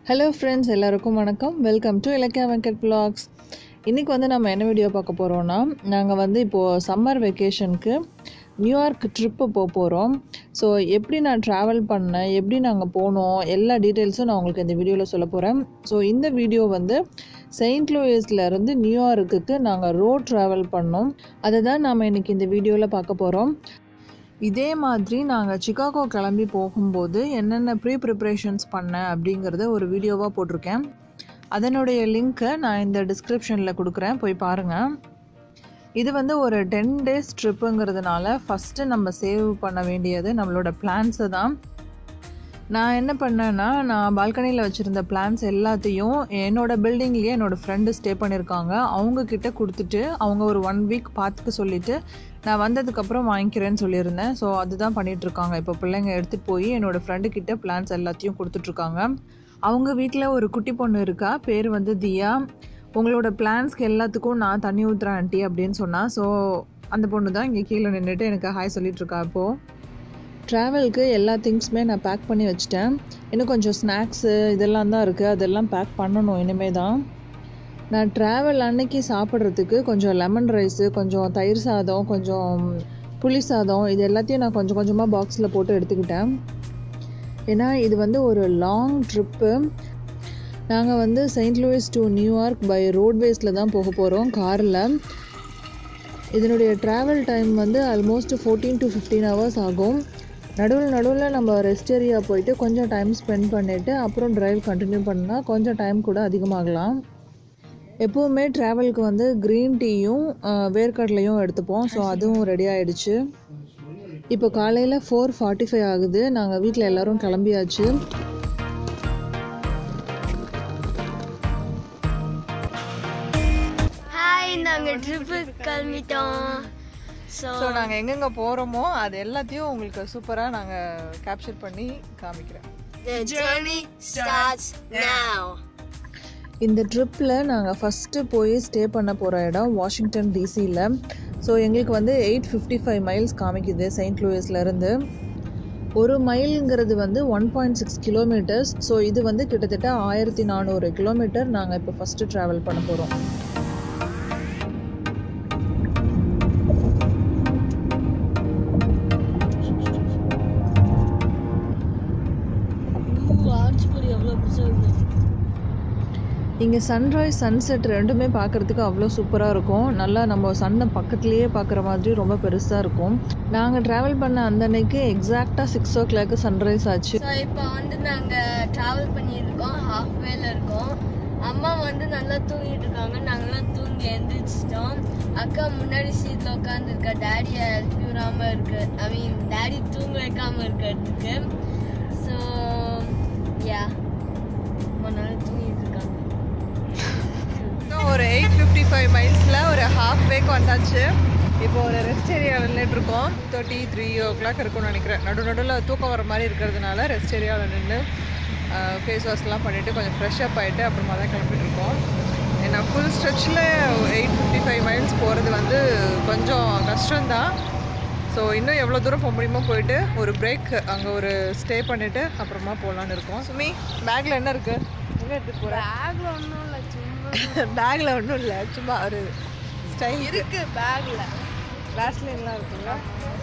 Hello friends, எல்லாருக்கும் வணக்கம். Welcome to Ilakkiya Venkat vlogs. இன்றைக்கி வந்து நம்ம என்ன வீடியோ பார்க்க போகிறோன்னா, நாங்கள் வந்து இப்போது சம்மர் வெக்கேஷனுக்கு நியூயார்க் ட்ரிப்பு போகிறோம். ஸோ எப்படி நான் ட்ராவல் பண்ணேன், எப்படி நாங்கள் போனோம், எல்லா டீட்டெயில்ஸும் நான் உங்களுக்கு இந்த வீடியோவில் சொல்ல போகிறேன். ஸோ இந்த வீடியோ வந்து செயின்ட் லூயிஸ்லேருந்து நியூயார்க்குக்கு நாங்கள் ரோட் ட்ராவல் பண்ணோம். அதை தான் நாம் இன்றைக்கி இந்த வீடியோவில் பார்க்க போகிறோம். இதே மாதிரி நாங்கள் சிகாகோ கிளம்பி போகும்போது என்னென்ன ப்ரிப்ரேஷன்ஸ் பண்ணேன் அப்படிங்கிறத ஒரு வீடியோவாக போட்டிருக்கேன். அதனுடைய லிங்க்கை நான் இந்த டிஸ்கிரிப்ஷனில் கொடுக்குறேன், போய் பாருங்கள். இது வந்து ஒரு 10 days ட்ரிப்புங்கிறதுனால ஃபஸ்ட்டு நம்ம சேவ் பண்ண வேண்டியது நம்மளோட பிளான்ஸை தான். நான் என்ன பண்ணேன்னா, நான் பால்கனியில் வச்சுருந்த பிளான்ஸ் எல்லாத்தையும் என்னோடய பில்டிங்லேயே என்னோடய ஃப்ரெண்டு ஸ்டே பண்ணியிருக்காங்க, அவங்கக்கிட்ட கொடுத்துட்டு அவங்க ஒரு 1 week பார்த்துக்க சொல்லிவிட்டு நான் வந்ததுக்கப்புறம் வாங்கிக்கிறேன்னு சொல்லியிருந்தேன். ஸோ அதுதான் பண்ணிகிட்ருக்காங்க. இப்போ பிள்ளைங்க எடுத்துகிட்டு போய் என்னோடய ஃப்ரெண்டுக்கிட்ட பிளான்ஸ் எல்லாத்தையும் கொடுத்துட்ருக்காங்க. அவங்க வீட்டில் ஒரு குட்டி பொண்ணு இருக்கா, பேர் வந்து தியா. உங்களோட பிளான்ஸ்க்கு எல்லாத்துக்கும் நான் தண்ணி ஊற்றுறேன் ஆண்டி அப்படின்னு சொன்னால். ஸோ அந்த பொண்ணு தான் இங்கே கீழே நின்றுட்டு எனக்கு ஹாய் சொல்லிகிட்ருக்கா. இப்போது ட்ராவலுக்கு எல்லா திங்ஸுமே நான் பேக் பண்ணி வச்சுட்டேன். இன்னும் கொஞ்சம் ஸ்நாக்ஸு இதெல்லாம் தான் இருக்குது, அதெல்லாம் பேக் பண்ணணும் இனிமேல் தான். நான் ட்ராவல் அன்னைக்கு சாப்பிட்றதுக்கு கொஞ்சம் லெமன் ரைஸு, கொஞ்சம் தயிர் சாதம், கொஞ்சம் புளி சாதம், இது எல்லாத்தையும் நான் கொஞ்சம் கொஞ்சமாக பாக்ஸில் போட்டு எடுத்துக்கிட்டேன். ஏன்னா இது வந்து ஒரு லாங் ட்ரிப்பு. நாங்கள் வந்து Saint Louis to New York by ரோட்வேஸில் தான் போக போகிறோம், காரில். இதனுடைய ட்ராவல் டைம் வந்து ஆல்மோஸ்ட் 14 to 15 hours ஆகும். நடுவில் நம்ம ரெஸ்ட் ஏரியா போயிட்டு கொஞ்சம் டைம் ஸ்பெண்ட் பண்ணிவிட்டு அப்புறம் ட்ரைவ் கண்டினியூ பண்ணால் கொஞ்சம் டைம் கூட அதிகமாகலாம். எப்போவுமே ட்ராவலுக்கு வந்து க்ரீன் டீயும் வேர்க்கடலையும் எடுத்துப்போம். ஸோ அதுவும் ரெடி ஆகிடுச்சு. இப்போ காலையில் 4:45 ஆகுது. நாங்கள் வீட்டில் எல்லோரும் கிளம்பியாச்சு. நாங்கள் ட்ரிப்புக்கு கிளம்பிட்டோம். ஸோ நாங்கள் எங்கெங்கே போகிறோமோ அது எல்லாத்தையும் உங்களுக்கு சூப்பராக நாங்கள் கேப்சர் பண்ணி காமிக்கிறேன். The journey starts now. இந்த ட்ரிப்பில் நாங்கள் ஃபஸ்ட்டு போய் ஸ்டே பண்ண போகிற இடம் வாஷிங்டன் டிசியில். ஸோ எங்களுக்கு வந்து 855 miles காமிக்குது செயின்ட் லூயிஸ்லேருந்து. 1 மைலுங்கிறது வந்து 1.6 kilometers. ஸோ இது வந்து கிட்டத்தட்ட 1400 kilometer நாங்கள் இப்போ ஃபஸ்ட்டு ட்ராவல் பண்ண போகிறோம். இங்கே சன்ரைஸ் சன்செட் ரெண்டுமே பார்க்குறதுக்கு அவ்வளோ சூப்பராக இருக்கும். நல்லா நம்ம சன்னை பக்கத்துலேயே பார்க்குற மாதிரி ரொம்ப பெருசாக இருக்கும். நாங்கள் ட்ராவல் பண்ண அந்த அன்னைக்கு எக்ஸாக்டாக 6 o'clock சன்ரைஸ் ஆச்சு. ஸோ இப்போ வந்து நாங்கள் ட்ராவல் பண்ணியிருக்கோம், ஹாஃப்வேல இருக்கோம். அம்மா வந்து நல்லா தூங்கிட்டு இருக்காங்க, நாங்களாம் தூங்கி எழுந்திரிச்சிட்டோம். அக்கா முன்னாடி சீட்டில் உட்காந்துருக்கா, டேடியை எழுப்பி விடாமல் இருக்கு, டேடி தூங்க வைக்காமல் இருக்கிறதுக்கு. ஸோ யா நல்லா தூங்கிட்டு இருக்காங்க. ஒரு 855 milesல ஒரு ஹாஃப் வேக்கு வந்தாச்சு. இப்போ ஒரு ரெஸ்ட் ஏரியா நின்றுட்டுருக்கோம். 3 o'clock இருக்கும்னு நினைக்கிறேன். நடுவில் தூக்கம் வர மாதிரி இருக்கிறதுனால ரெஸ்ட் ஏரியாவில் நின்று ஃபேஸ் வாஷ்லாம் பண்ணிவிட்டு கொஞ்சம் ஃப்ரெஷ்அப் ஆகிட்டு அப்புறமா தான் கிளம்பிட்டுருக்கோம். ஏன்னா ஃபுல் ஸ்ட்ரெச்சில் 855 miles போகிறது வந்து கொஞ்சம் கஷ்டம்தான். ஸோ இன்னும் எவ்வளோ தூரம் போக முடியுமோ போயிட்டு ஒரு பிரேக் அங்கே ஒரு ஸ்டே பண்ணிவிட்டு அப்புறமா போகலான்னு இருக்கோம். சுமி, பேக்கில் என்ன இருக்குது? எங்கே எடுத்துகிட்டு போகிறேன்? பேக்கில் ஒன்றும் இல்லை, பேக்கில் ஒன்றும் இல்லை, சும்மா ஒரு ஸ்டைல் இருக்குது. பேக்கில் வேஸ்லின்லாம் இருக்குங்களா?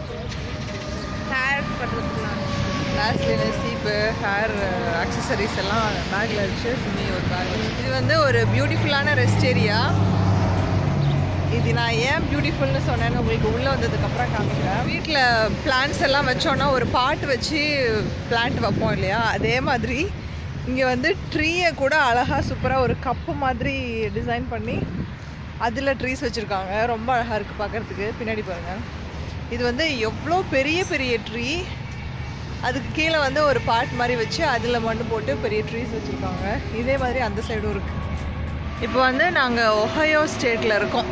ஹேர் பண்ணுறதுலாம் வேஸ்லின், சீப்பு, ஹேர் ஆக்சசரிஸ் எல்லாம் பேக்கில் வச்சு சுமி ஒரு பேக். இது வந்து ஒரு பியூட்டிஃபுல்லான ரெஸ்ட் ஏரியா. இது நான் ஏன் பியூட்டிஃபுல்னு சொன்னேன்னு உங்களுக்கு உள்ளே வந்ததுக்கப்புறம் காமிக்கிறேன். வீட்டில் பிளான்ட்ஸ் எல்லாம் வச்சோன்னா ஒரு பாட் வச்சு பிளான்ட் வைப்போம் இல்லையா, அதே மாதிரி இங்கே வந்து ட்ரீயை கூட அழகாக சூப்பராக ஒரு கப்பு மாதிரி டிசைன் பண்ணி அதில் ட்ரீஸ் வச்சுருக்காங்க. ரொம்ப அழகாக இருக்குது பார்க்குறதுக்கு. பின்னாடி பாருங்கள், இது வந்து எவ்வளோ பெரிய பெரிய ட்ரீ. அதுக்கு கீழே வந்து ஒரு பாட் மாதிரி வச்சு அதில் மண் போட்டு பெரிய ட்ரீஸ் வச்சுருக்காங்க. இதே மாதிரி அந்த சைடும் இருக்குது. இப்போ வந்து நாங்கள் ஒஹையோ ஸ்டேட்டில் இருக்கோம்.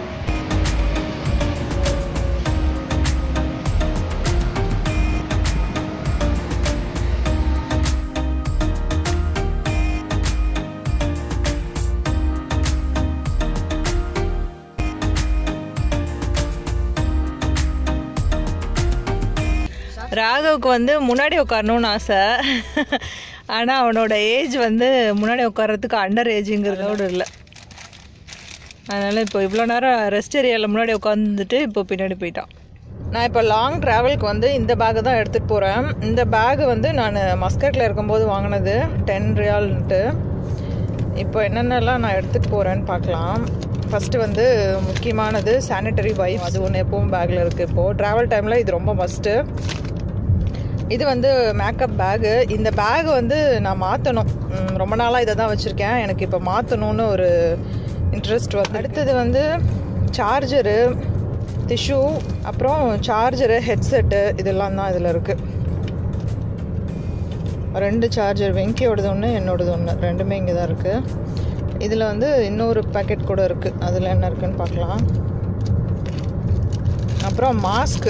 ராகவுக்கு வந்து முன்னாடி உட்காரணும்னு ஆசை. ஆனால் அவனோட ஏஜ் வந்து முன்னாடி உட்கார்றதுக்கு அண்டர் ஏஜுங்கிறதோடு இல்லை. அதனால் இப்போ இவ்வளோ நேரம் ரெஸ்ட் ஏரியாவில் முன்னாடி உட்காந்துட்டு இப்போ பின்னாடி போயிட்டான். நான் இப்போ லாங் ட்ராவலுக்கு வந்து இந்த பேக்கை தான் எடுத்துகிட்டு போகிறேன். இந்த பேகு வந்து நான் மஸ்கட்டில் இருக்கும்போது வாங்கினது 10 ரியால்ன்ட்டு. இப்போ என்னென்னலாம் நான் எடுத்துகிட்டு போகிறேன்னு பார்க்கலாம். ஃபஸ்ட்டு வந்து முக்கியமானது சானிட்டரி வைப். அது ஒன்று எப்பவும் பேக்கில் இருக்குது. இப்போது ட்ராவல் டைமில் இது ரொம்ப மஸ்ட்டு. இது வந்து மேக்கப் பேகு. இந்த பேகு வந்து நான் மாற்றணும். ரொம்ப நாளாக இதை தான் வச்சுருக்கேன். எனக்கு இப்போ மாற்றணுன்னு ஒரு இன்ட்ரெஸ்ட் வந்து. அடுத்தது வந்து சார்ஜரு, டிஷ்யூ, அப்புறம் சார்ஜரு, ஹெட்செட்டு, இதெல்லாம் தான் இதில் இருக்குது. 2 சார்ஜர், வெங்கியோடது ஒன்று, என்னோடது ஒன்று, ரெண்டுமே இங்கே தான் இருக்குது. இதில் வந்து இன்னொரு பேக்கெட் கூட இருக்குது. அதில் என்ன இருக்குதுன்னு பார்க்கலாம். அப்புறம்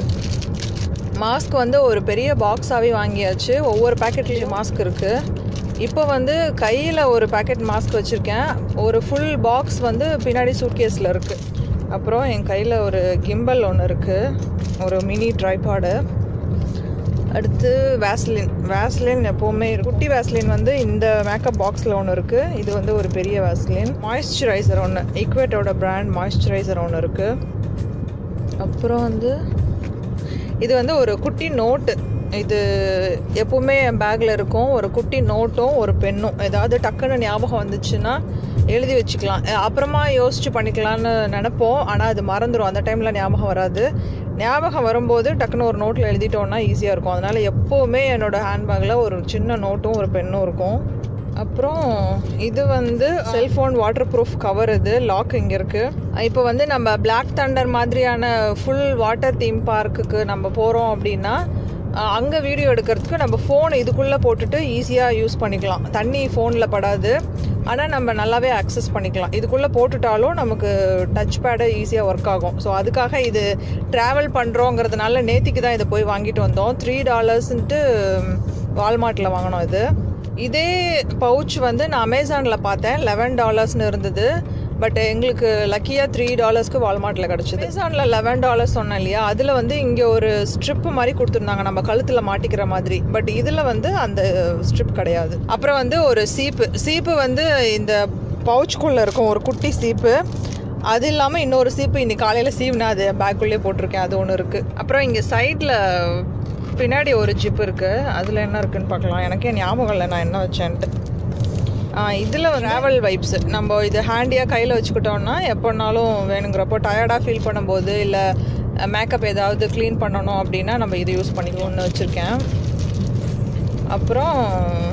மாஸ்க் வந்து ஒரு பெரிய பாக்ஸாகவே வாங்கியாச்சு. ஒவ்வொரு பேக்கெட்லேயும் மாஸ்க் இருக்குது. இப்போ வந்து கையில் ஒரு பேக்கெட் மாஸ்க் வச்சுருக்கேன். ஒரு ஃபுல் பாக்ஸ் வந்து பின்னாடி சூட்கேஸில் இருக்குது. அப்புறம் என் கையில் ஒரு கிம்பல் ஒன்று இருக்குது, ஒரு மினி ட்ரைபாடு. அடுத்து வேஸ்லின் எப்போவுமே குட்டி வேஸ்லின் வந்து இந்த மேக்கப் பாக்ஸில் ஒன்று இருக்குது. இது வந்து ஒரு பெரிய வேஸ்லின். மாய்ஸ்சரைசர் ஒன்று, ஈக்வேட்டோட பிராண்ட் மாய்ஸ்சரைசர் ஒன்று இருக்குது. அப்புறம் வந்து இது வந்து ஒரு குட்டி நோட்டு. இது எப்போவுமே என் பேக்கில் இருக்கும். ஒரு குட்டி நோட்டும் ஒரு பெண்ணும். ஏதாவது டக்குன்னு ஞாபகம் வந்துச்சுன்னா எழுதி வச்சுக்கலாம். அப்புறமா யோசிச்சு பண்ணிக்கலான்னு நினைப்போம். ஆனால் அது மறந்துடும். அந்த டைமில் ஞாபகம் வராது. ஞாபகம் வரும்போது டக்குன்னு ஒரு நோட்டில் எழுதிட்டோன்னா ஈஸியாக இருக்கும். அதனால் எப்போவுமே என்னோடய ஹேண்ட்பேக்கில் ஒரு சின்ன நோட்டும் ஒரு பெண்ணும் இருக்கும். அப்புறம் இது வந்து செல்ஃபோன் வாட்டர் ப்ரூஃப் கவர். இது லாக் இங்கே இருக்குது. இப்போ வந்து நம்ம பிளாக் தண்டர் மாதிரியான ஃபுல் வாட்டர் தீம் பார்க்குக்கு நம்ம போகிறோம் அப்படின்னா அங்கே வீடியோ எடுக்கிறதுக்கு நம்ம ஃபோன் இதுக்குள்ளே போட்டுட்டு ஈஸியாக யூஸ் பண்ணிக்கலாம். தண்ணி ஃபோனில் படாது. ஆனால் நம்ம நல்லாவே அக்சஸ் பண்ணிக்கலாம். இதுக்குள்ளே போட்டுட்டாலும் நமக்கு டச் பேடு ஈஸியாக ஒர்க் ஆகும். ஸோ அதுக்காக இது ட்ராவல் பண்ணுறோங்கிறதுனால நேத்திக்கு தான் இதை போய் வாங்கிட்டு வந்தோம். $3 வால்மார்ட்டில் வாங்கினோம். இதே பவுச் வந்து நான் அமேசானில் பார்த்தேன், $11 இருந்தது. பட் எங்களுக்கு லக்கியாக $3 வால்மார்ட்டில் கிடச்சிது. அமேசானில் $11 சொன்னேன் இல்லையா, அதில் வந்து இங்கே ஒரு ஸ்ட்ரிப்பு மாதிரி கொடுத்துருந்தாங்க நம்ம கழுத்தில் மாட்டிக்கிற மாதிரி. பட் இதில் வந்து அந்த ஸ்ட்ரிப் கிடையாது. அப்புறம் வந்து ஒரு சீப்பு வந்து இந்த பவுச்சுக்குள்ளே இருக்கும், ஒரு குட்டி சீப்பு. அது இல்லாமல் இன்னொரு சீப்பு இன்னைக்கு காலையில் சீவுனா அது பேக்குள்ளே போட்டிருக்கேன், அது ஒன்று இருக்குது. அப்புறம் இங்கே சைடில் பின்னாடி ஒரு ஜிப் இருக்குது. அதில் என்ன இருக்குதுன்னு பார்க்கலாம். எனக்கே ஞாபகம் இல்லை நான் என்ன வச்சேன்ட்டு. இதில் ட்ராவல் வைப்ஸ் நம்ம இது ஹேண்டியாக கையில் வச்சுக்கிட்டோம்னா எப்போனாலும் வேணுங்கிறப்போ டயர்டாக ஃபீல் பண்ணும்போது இல்லை மேக்கப் ஏதாவது க்ளீன் பண்ணணும் அப்படின்னா நம்ம இது யூஸ் பண்ணிக்கணும்னு வச்சுருக்கேன். அப்புறம்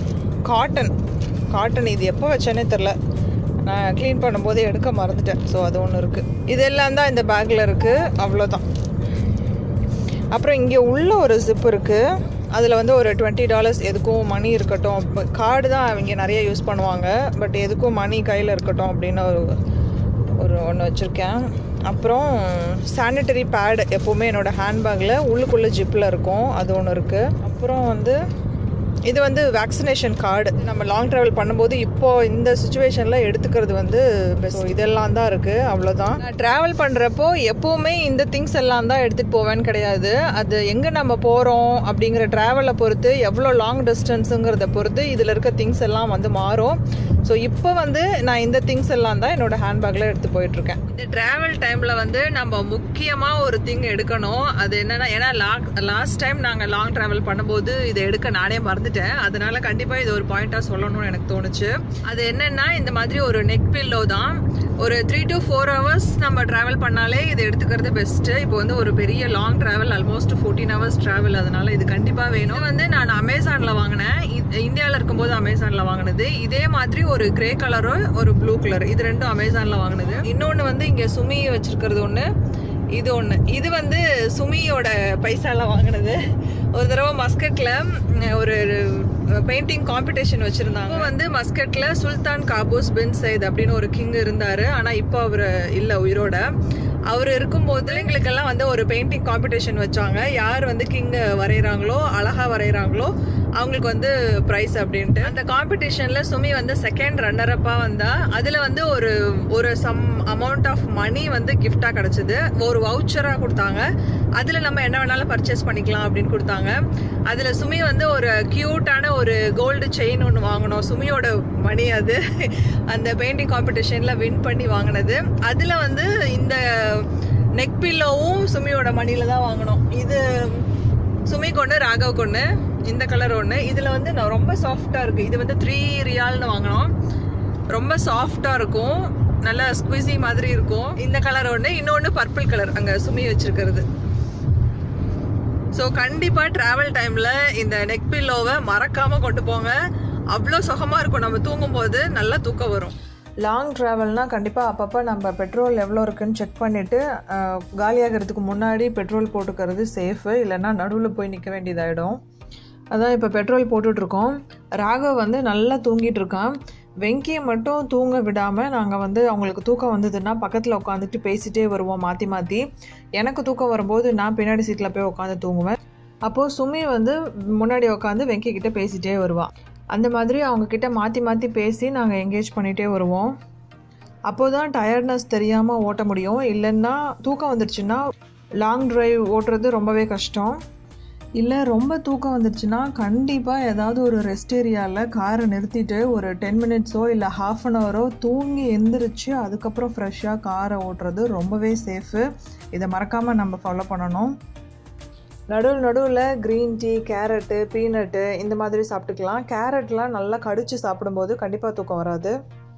காட்டன் இது எப்போ வச்சேனே தெரில, நான் க்ளீன் பண்ணும்போதே எடுக்க மறந்துட்டேன். ஸோ அது ஒன்று இருக்குது. இதெல்லாம் தான் இந்த பேக்கில் இருக்குது. அவ்வளோதான். அப்புறம் இங்கே உள்ள ஒரு ஜிப் இருக்குது. அதில் வந்து ஒரு $20 எதுக்கும் மணி இருக்கட்டும். கார்டு தான் அவங்க நிறைய யூஸ் பண்ணுவாங்க. பட் எதுக்கும் மணி கையில் இருக்கட்டும் அப்படின்னு ஒரு ஒன்று வச்சுருக்கேன். அப்புறம் சானிட்டரி பேட் எப்போவுமே என்னோடய ஹேண்ட்பேக்கில் உள்ளுக்குள்ளே ஜிப்பில் இருக்கும், அது ஒன்று இருக்குது. அப்புறம் வந்து இது வந்து வேக்சினேஷன் கார்டு. நம்ம லாங் ட்ராவல் பண்ணும்போது இப்போது இந்த சுச்சுவேஷனில் எடுத்துக்கிறது வந்து பெஸ்ட். இதெல்லாம் தான் இருக்குது. அவ்வளோதான். நான் ட்ராவல் பண்ணுறப்போ எப்போவுமே இந்த திங்ஸ் எல்லாம் தான் எடுத்துகிட்டு போவேன்னு கிடையாது. அது எங்கே நம்ம போகிறோம் அப்படிங்கிற ட்ராவலை பொறுத்து, எவ்வளோ லாங் டிஸ்டன்ஸுங்கிறத பொறுத்து இதில் இருக்க திங்ஸ் எல்லாம் வந்து மாறும். ஸோ இப்போ வந்து நான் இந்த திங்ஸ் எல்லாம் தான் என்னோடய ஹேண்ட்பேக்கில் எடுத்து போயிட்டுருக்கேன். இந்த ட்ராவல் டைமில் வந்து நம்ம முக்கியமாக ஒரு திங் எடுக்கணும். அது என்னென்னா, ஏன்னா லாஸ்ட் டைம் நாங்கள் லாங் ட்ராவல் பண்ணும்போது இதை எடுக்க நானே மறந்துட்டேன். அதனால கண்டிப்பாக இது ஒரு பாயிண்டாக சொல்லணும்னு எனக்கு தோணுச்சு. அது என்னென்னா, இந்த மாதிரி ஒரு நெக் பில்லோ தான். ஒரு 3 to 4 hours நம்ம ட்ராவல் பண்ணாலே இது எடுத்துக்கிறது பெஸ்ட்டு. இப்போ வந்து ஒரு பெரிய long travel, almost 14 hours travel. அதனால இது கண்டிப்பாக வேணும். வந்து நான் அமேசானில் வாங்கினேன். இந்தியாவில் இருக்கும்போது அமேசானில் வாங்கினது. இதே மாதிரி ஒரு கிரே கலரும் ஒரு ப்ளூ கலர், இது ரெண்டும் அமேசானில் வாங்கினது. இன்னொன்று வந்து இங்கே சுமி வச்சிருக்கிறது ஒன்று, இது ஒன்று. இது வந்து சுமியோட பைசால வாங்கினது. ஒரு தடவை மஸ்கட்டில் ஒரு பெயிண்டிங் காம்படிஷன் வச்சுருந்தாங்க. வந்து மஸ்கட்டில் சுல்தான் காபூஸ் பின் சைத் அப்படின்னு ஒரு கிங் இருந்தார். ஆனால் இப்போ அவர் இல்லை உயிரோட. அவர் இருக்கும்போது எங்களுக்கெல்லாம் வந்து ஒரு பெயிண்டிங் காம்படிஷன் வச்சாங்க. யார் வந்து கிங்கை வரைகிறாங்களோ, அழகாக வரைகிறாங்களோ அவங்களுக்கு வந்து ப்ரைஸ் அப்படின்ட்டு. அந்த காம்படிஷனில் சுமி வந்து செகண்ட் ரன்னரப்பாக வந்தா. அதில் வந்து ஒரு சம் அமௌண்ட் ஆஃப் மணி வந்து கிஃப்டாக கிடச்சிது. ஒரு வவுச்சராக கொடுத்தாங்க. அதில் நம்ம என்ன வேணாலும் பர்ச்சேஸ் பண்ணிக்கலாம் அப்படின்னு கொடுத்தாங்க. அதில் சுமி வந்து ஒரு க்யூட்டான ஒரு கோல்டு செயின் ஒன்று வாங்கணும். சுமியோட மணி அது அந்த பெயிண்டிங் காம்படிஷனில் வின் பண்ணி வாங்கினது. அதில் வந்து இந்த நெக் பில்லோவும் சுமியோட மணியில் தான் வாங்கினோம். இது சுமிக்கு ஒன்று, ராகவுக்கு ஒன்று, இந்த கலர் ஒன்று. இதில் வந்து நான் ரொம்ப சாஃப்டாக இருக்குது. இது வந்து 3 ரியால்னு வாங்கினோம். ரொம்ப சாஃப்டாக இருக்கும், நல்லா ஸ்குவிஸி மாதிரி இருக்கும். இந்த கலர் ஒன்று, இன்னொன்று பர்பிள் கலர் அங்கே சுமி வச்சுருக்கிறது. ஸோ கண்டிப்பாக ட்ராவல் டைமில் இந்த நெக் பில்லோவை மறக்காமல் கொண்டு போங்க. அவ்வளோ சுகமாக இருக்கும். நம்ம தூங்கும்போது நல்லா தூக்கம் வரும். லாங் ட்ராவல்னால் கண்டிப்பாக அப்பப்போ நம்ம பெட்ரோல் எவ்வளோ இருக்குன்னு செக் பண்ணிவிட்டு காலியாகிறதுக்கு முன்னாடி பெட்ரோல் போட்டுக்கிறது சேஃபு. இல்லைன்னா நடுவில் போய் நிற்க வேண்டியதாகிடும். அதான் இப்போ பெட்ரோல் போட்டுட்ருக்கோம். ராகவ் வந்து நல்லா தூங்கிட்டு இருக்கான். வெங்கியை மட்டும் தூங்க விடாமல் நாங்கள் வந்து அவங்களுக்கு தூக்கம் வந்ததுன்னா பக்கத்தில் உட்காந்துட்டு பேசிகிட்டே வருவோம் மாற்றி மாற்றி. எனக்கு தூக்கம் வரும்போது நான் பின்னாடி சீட்டில் போய் உட்காந்து தூங்குவேன். அப்போது சுமி வந்து முன்னாடி உட்காந்து வெங்கி கிட்டே பேசிகிட்டே வருவான். அந்த மாதிரி அவங்கக்கிட்ட மாற்றி மாற்றி பேசி நாங்கள் என்கேஜ் பண்ணிகிட்டே வருவோம். அப்போ தான் டயர்ட்னஸ் தெரியாமல் ஓட்ட முடியும். இல்லைன்னா தூக்கம் வந்துடுச்சுன்னா லாங் ட்ரைவ் ஓட்டுறது ரொம்பவே கஷ்டம். இல்லை ரொம்ப தூக்கம் வந்துடுச்சுன்னா கண்டிப்பாக ஏதாவது ஒரு ரெஸ்ட் ஏரியாவில் காரை நிறுத்திட்டு ஒரு 10 மினிட்ஸோ இல்லை ½ அன் ஹவரோ தூங்கி எந்திரிச்சு அதுக்கப்புறம் ஃப்ரெஷ்ஷாக காரை ஓட்டுறது ரொம்பவே சேஃபு. இதை மறக்காமல் நம்ம ஃபாலோ பண்ணணும். நடுவில் க்ரீன் டீ, கேரட்டு, பீனட்டு இந்த மாதிரி சாப்பிட்டுக்கலாம். கேரட்லாம் நல்லா கடிச்சு சாப்பிடும்போது கண்டிப்பாக தூக்கம் வராது.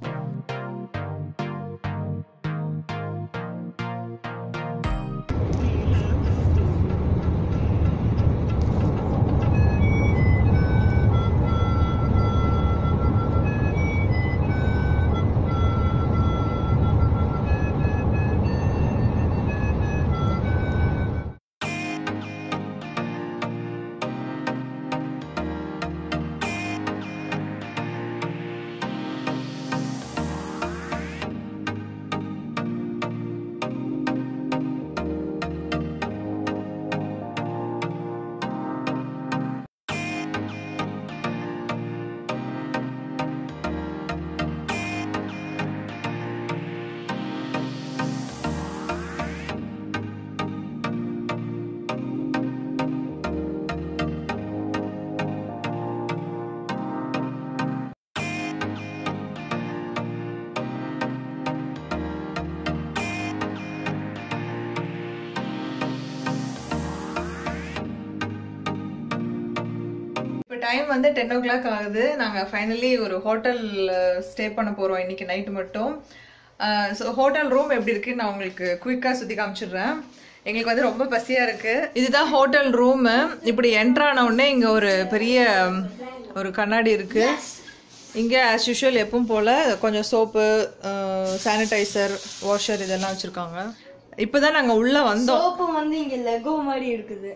டைம் வந்து 10 o'clock ஆகுது. நாங்கள் ஃபைனலி ஒரு ஹோட்டல் ஸ்டே பண்ண போகிறோம் இன்றைக்கி நைட்டு மட்டும். ஸோ ஹோட்டல் ரூம் எப்படி இருக்குன்னு நான் உங்களுக்கு குயிக்காக சுற்றி காமிச்சிடுறேன். எங்களுக்கு வந்து ரொம்ப பசியாக இருக்குது. இதுதான் ஹோட்டல் ரூமு. இப்படி என்ட்ரான உடனே இங்கே ஒரு பெரிய ஒரு கண்ணாடி இருக்குது. இங்கே ஆஸ் யூஷுவல் எப்பவும் போல் கொஞ்சம் சோப்பு, சானிடைசர், வாஷர் இதெல்லாம் வச்சுருக்காங்க. இப்போ தான் நாங்கள் உள்ளே வந்தோம். சோப்பு வந்து இங்கே லெகோ மாதிரி இருக்குது.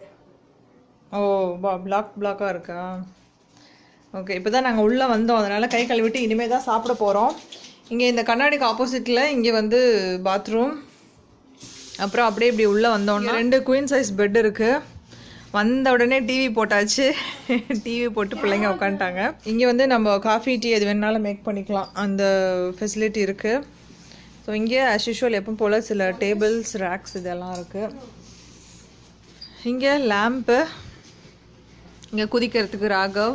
ஓ, பிளாக்காக இருக்கா? ஓகே, இப்போ தான் நாங்கள் உள்ளே வந்தோம். அதனால் கை கழுவிட்டு இனிமேல் தான் சாப்பிட போகிறோம். இங்கே இந்த கண்ணாடிக்கு ஆப்போசிட்டில் இங்கே வந்து பாத்ரூம். அப்புறம் அப்படியே இப்படி உள்ளே வந்தோன்னா 2 குயின் சைஸ் பெட் இருக்குது. வந்த உடனே டிவி போட்டாச்சு. டிவி போட்டு பிள்ளைங்க உட்காந்துட்டாங்க. இங்கே வந்து நம்ம காஃபி, டீ எது வேணாலும் மேக் பண்ணிக்கலாம், அந்த ஃபெசிலிட்டி இருக்குது. ஸோ இங்கே ஆஸ் யூஷுவல் எப்பவும் போல் சில டேபிள்ஸ், ரேக்ஸ் இதெல்லாம் இருக்குது. இங்கே லேம்ப்பு. இங்கே குதிக்கிறதுக்கு ராகவ்.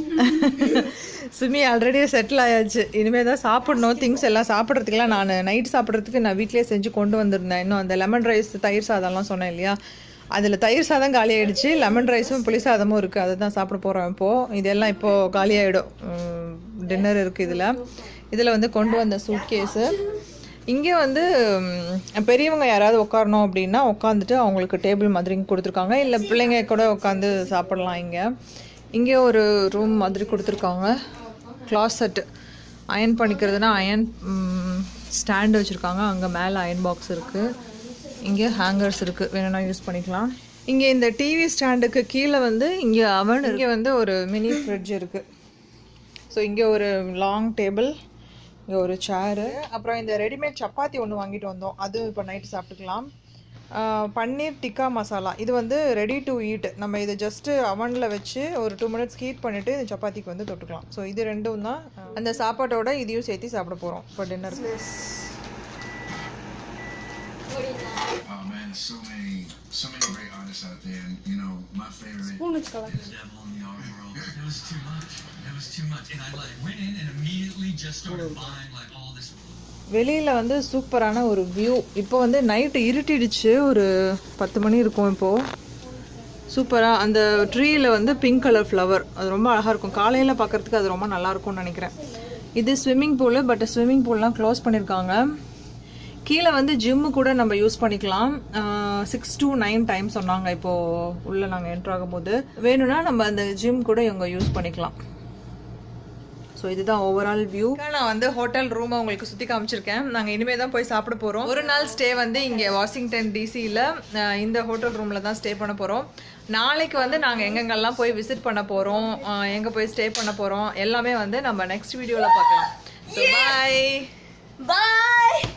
சுமி ஆல்ரெடி செட்டில் ஆயாச்சு. இனிமேல் தான் சாப்பிடணும். திங்ஸ் எல்லாம் சாப்பிட்றதுக்கெலாம் நான் நைட் சாப்பிட்றதுக்கு நான் வீட்டிலே செஞ்சு கொண்டு வந்திருந்தேன். இன்னும் அந்த லெமன் ரைஸ், தயிர் சாதம்லாம் சொன்னேன் இல்லையா, அதில் தயிர் சாதம் காலி ஆகிடுச்சு. லெமன் ரைஸும் புளி சாதமும் இருக்குது. அதை தான் சாப்பிட போகிறோம் இப்போது. இதெல்லாம் இப்போது காலி ஆகிடும். டின்னர் இருக்குது இதில் வந்து கொண்டு வந்த சூட்கேஸு. இங்கே வந்து பெரியவங்க யாராவது உட்காரணும் அப்படின்னா உட்காந்துட்டு அவங்களுக்கு டேபிள் மாதிரி கொடுத்துருக்காங்க. இல்லை பிள்ளைங்க கூட உட்காந்து சாப்பிடலாம். இங்கே ஒரு ரூம் மாதிரி கொடுத்துருக்காங்க. கிளாசெட் அயன் பண்ணிக்கிறதுனா அயன் ஸ்டாண்டு வச்சுருக்காங்க. அங்கே மேலே அயன் பாக்ஸ் இருக்குது. இங்கே ஹேங்கர்ஸ் இருக்குது, வேணும்னா யூஸ் பண்ணிக்கலாம். இங்கே இந்த டிவி ஸ்டாண்டுக்கு கீழே வந்து இங்கே அவன். இங்கே வந்து ஒரு மினி ஃப்ரிட்ஜ் இருக்குது. ஸோ இங்கே ஒரு லாங் டேபிள், இங்கே ஒரு சேரு. அப்புறம் இந்த ரெடிமேட் சப்பாத்தி ஒன்று வாங்கிட்டு வந்தோம். அது இப்போ நைட்டு சாப்பிட்டுக்கலாம். பன்னீர் டிக்கா மசாலா. இது வந்து ரெடி டு ஈட். நம்ம இதை ஜஸ்ட்டு அவனில் வச்சு ஒரு 2 minutes ஹீட் பண்ணிவிட்டு இந்த சப்பாத்திக்கு வந்து தொட்டுக்கலாம். ஸோ இது ரெண்டும் தான் அந்த சாப்பாட்டோட இதையும் சேர்த்து சாப்பிட போகிறோம் இப்போ dinner. Oh man, so many great artists out there, and you know my favorite is Devil in the Art World. It was too much, and I like went in and immediately just started buying like all this. வெளியில் வந்து சூப்பரான ஒரு view. இப்போ வந்து night இருட்டிடுச்சு, ஒரு 10 மணி இருக்கும் இப்போது. சூப்பராக அந்த ட்ரீயில் வந்து பிங்க் கலர் ஃப்ளவர், அது ரொம்ப அழகாக இருக்கும். காலையில் பார்க்குறதுக்கு அது ரொம்ப நல்லாயிருக்கும்னு நினைக்கிறேன். இது ஸ்விம்மிங் பூலு, பட் ஸ்விம்மிங் பூல்லாம் க்ளோஸ் பண்ணியிருக்காங்க. கீழே வந்து ஜிம்மு கூட நம்ம யூஸ் பண்ணிக்கலாம். 6 to 9 டைம் சொன்னாங்க இப்போது உள்ளே நாங்கள் என்ட்ரு ஆகும்போது. வேணும்னா நம்ம அந்த ஜிம் கூட இவங்க யூஸ் பண்ணிக்கலாம். ஸோ இதுதான் ஓவரால் வியூ. நான் வந்து ஹோட்டல் ரூமை உங்களுக்கு சுற்றி காமிச்சிருக்கேன். நாங்கள் இனிமேல் தான் போய் சாப்பிட போகிறோம். ஒரு நாள் ஸ்டே வந்து இங்கே வாஷிங்டன் டிசியில் இந்த ஹோட்டல் ரூமில் தான் ஸ்டே பண்ண போகிறோம். நாளைக்கு வந்து நாங்கள் எங்கெங்கெல்லாம் போய் விசிட் பண்ண போகிறோம், எங்கே போய் ஸ்டே பண்ண போகிறோம் எல்லாமே வந்து நம்ம நெக்ஸ்ட் வீடியோவில் பார்க்கலாம். ஸோ பாய்.